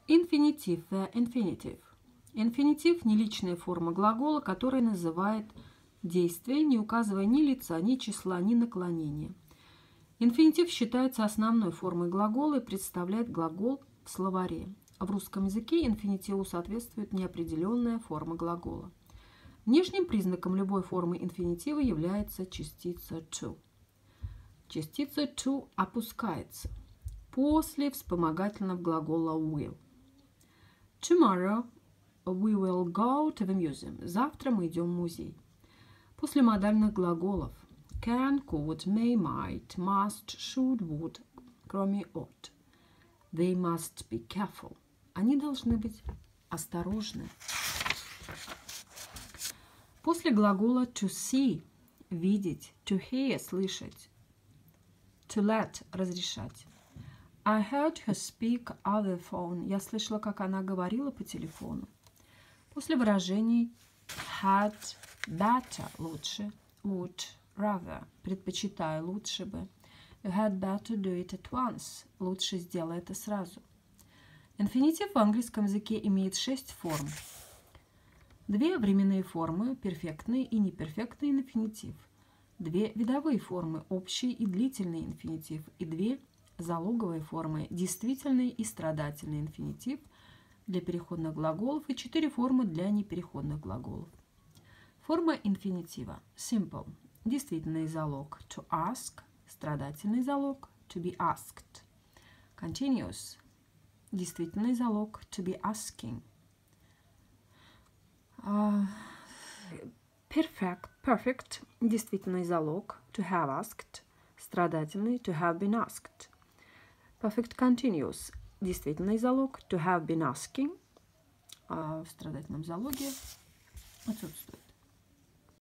Инфинитив, infinitive. Инфинитив – неличная форма глагола, которая называет действие, не указывая ни лица, ни числа, ни наклонения. Инфинитив считается основной формой глагола и представляет глагол в словаре. В русском языке инфинитиву соответствует неопределенная форма глагола. Внешним признаком любой формы инфинитива является частица to. Частица to опускается после вспомогательного глагола will. Tomorrow we will go to the museum. Завтра мы идем в музей. После модальных глаголов can, could, may, might, must, should, would, кроме ought. They must be careful. Они должны быть осторожны. После глагола to see – видеть, to hear – слышать, to let – разрешать. I heard her speak on the phone. Я слышала, как она говорила по телефону. После выражений had, better – лучше, would, rather – предпочитаю, лучше бы. You had better do it at once. Лучше сделай это сразу. Инфинитив в английском языке имеет 6 форм. 2 временные формы, перфектный и неперфектный инфинитив. 2 видовые формы, общий и длительный инфинитив. И 2 залоговые формы, действительный и страдательный инфинитив для переходных глаголов и 4 формы для непереходных глаголов. Форма инфинитива. Simple. Действительный залог. To ask. Страдательный залог. To be asked. Continuous. Действительный залог. To be asking. Perfect. Действительный залог. To have asked. Страдательный. To have been asked. Perfect continuous. Действительный залог. To have been asking. В страдательном залоге отсутствует.